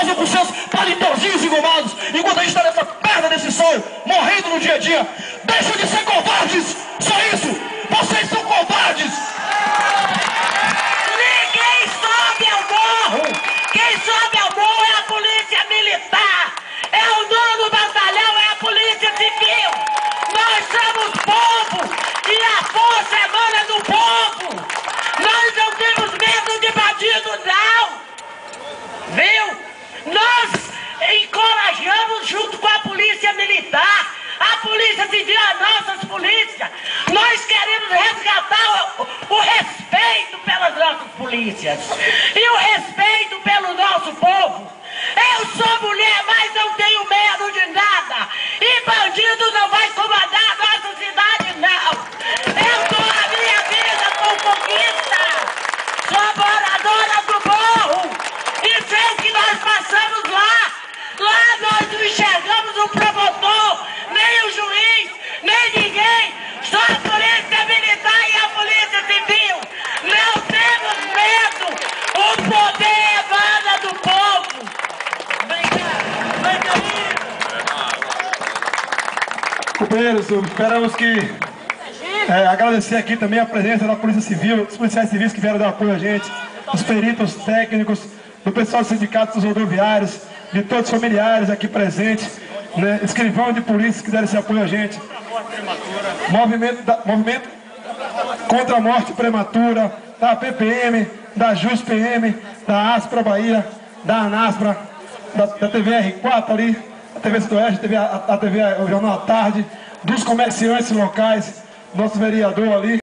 pousam com seus paletôzinhos engomados, enquanto a gente está nessa perna desse sol, morrendo no dia a dia. Deixam de ser covardes, só isso. Vocês são covardes. Ninguém sobe ao morro. Quem sobe ao morro é a polícia militar, é o 9º batalhão, é a polícia civil. Nós somos povo e a força emana do povo. Nós não temos medo de bandido, não. Viu? Nós encorajamos junto com a polícia militar, a polícia civil, as nossas polícias. Nós queremos resgatar o respeito pelas nossas polícias e o respeito pelo nosso povo. Eu sou mulher, mas não tenho medo de nada. E bandido não vai comandar a nossa cidade, não. Eu dou a minha vida com conquista. Sou moradora do morro. E sei o que nós passamos lá. Lá nós não enxergamos o promotor, nem o juiz, nem ninguém. Só a polícia militar e a polícia civil. Não temos medo. O poder emana do povo. Companheiros, esperamos que agradecer aqui também a presença da Polícia Civil, dos policiais civis que vieram dar apoio a gente, dos peritos técnicos, do pessoal dos sindicatos dos rodoviários, de todos os familiares aqui presentes, né, escrivão de polícia que deram esse apoio a gente. Movimento contra a morte prematura, da PPM, da JUSPM, da Aspra Bahia, da Anaspra, da TV R4 ali, a TV Sudoeste, a TV o Jornal à Tarde, dos comerciantes locais, nosso vereador ali.